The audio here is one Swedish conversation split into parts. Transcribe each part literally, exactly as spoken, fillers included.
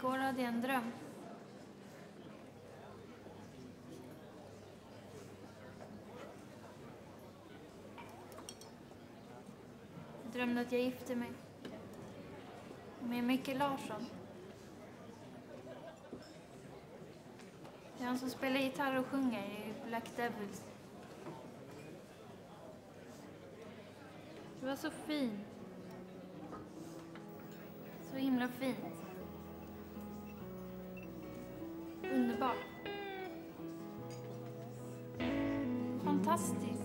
Igår hade jag en dröm. Jag drömde att jag gifte mig med Micke Larsson. Det är han som spelar gitarr och sjunger i Black Devils. Det var så fint. Så himla fint. Underbart. Fantastiskt.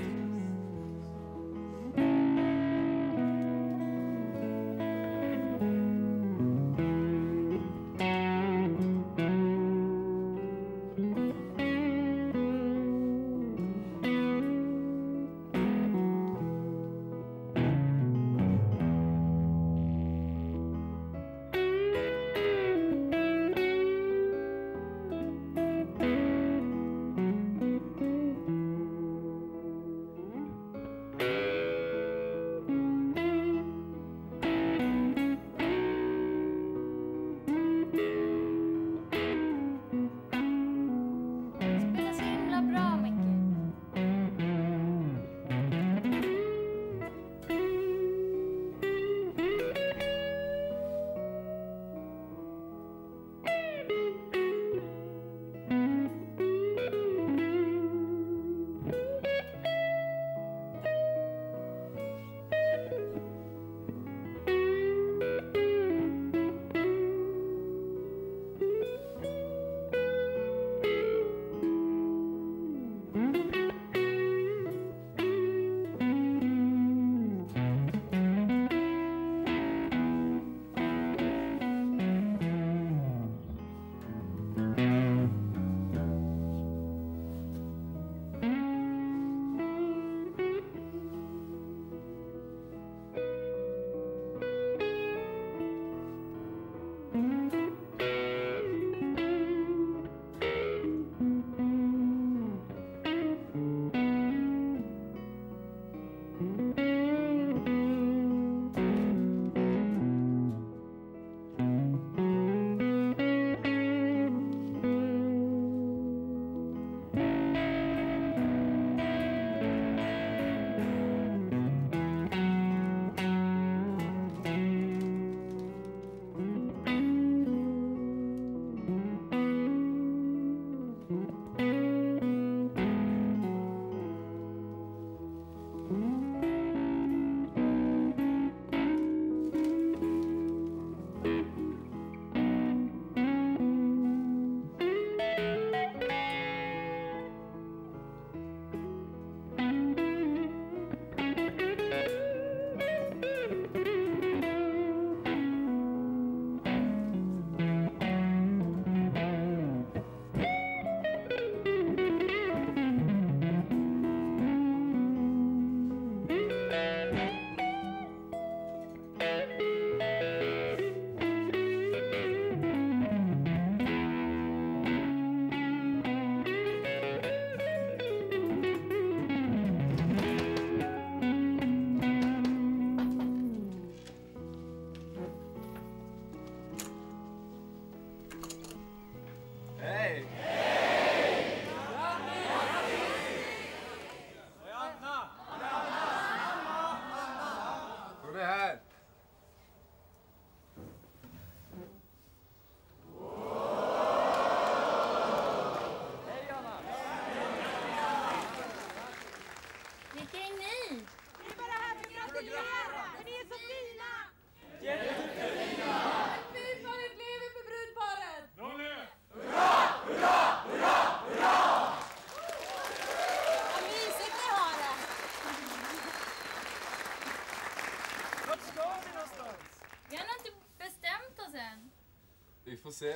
Vi får se.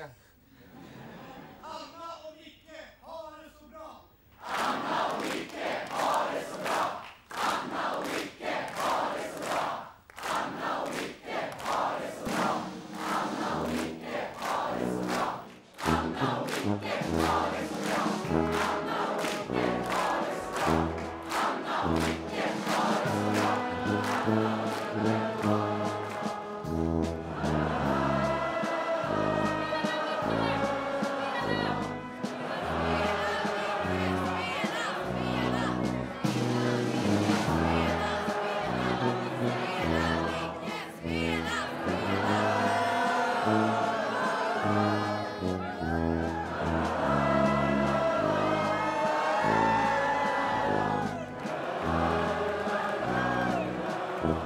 Anna och Micke har det så bra! Anna och Micke har det så bra! Anna och Micke har det så bra! Anna och Micke har det så bra! Anna och Micke har det så bra! Anna och Micke har det så bra! Anna och Micke har det så bra! Anna och Micke har det så bra! Anna och Micke har det så bra!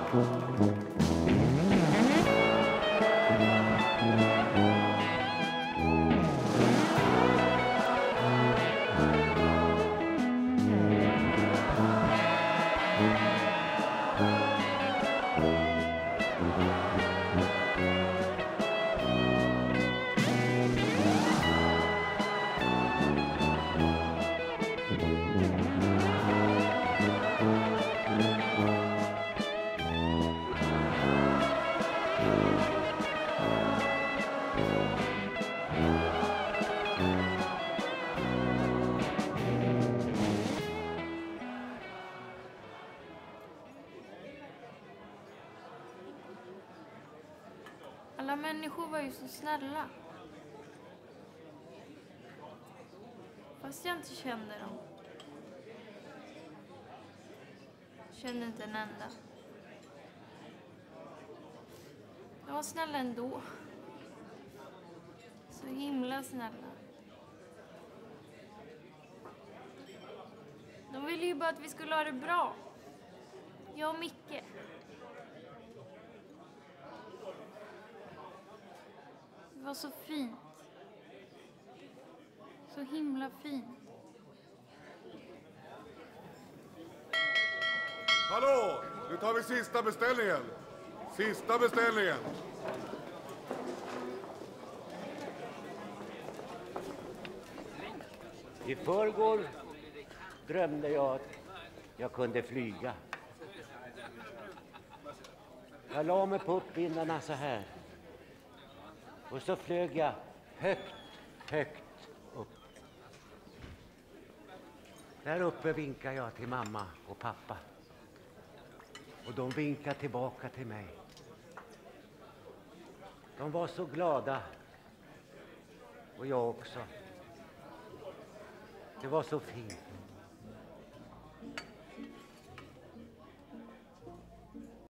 Alla människor var ju så snälla. Fast jag inte kände dem. Kände inte en enda. De var snälla ändå. Så himla snälla. De ville ju bara att vi skulle ha det bra. Jag och Micke. Det var så fint. Så himla fint. Hallå! Nu tar vi sista beställningen. Sista beställningen. I förrgår drömde jag att jag kunde flyga. Jag la mig på uppvindarna så här. Och så flög jag högt, högt upp. Där uppe vinkade jag till mamma och pappa. Och de vinkade tillbaka till mig. De var så glada. Och jag också. Det var så fint.